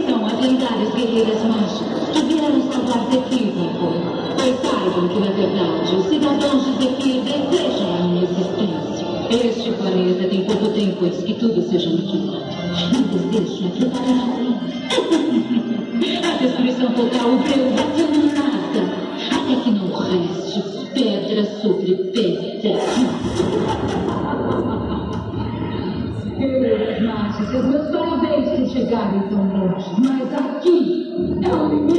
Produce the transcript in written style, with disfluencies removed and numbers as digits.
são as lendárias guerreiras mágicas que vieram salvar Zephyr, Pois saibam que, na verdade, os cidadãos de Zephyr desejam a minha existência. Este planeta tem pouco tempo antes que tudo seja aniquilado. E desejo é preparar a ruína. A destruição total, o breu bateu no nada. Até que não reste pedra sobre pedra. Mágicas, meus parabéns por chegarem tão longe. Mas aqui é o limite.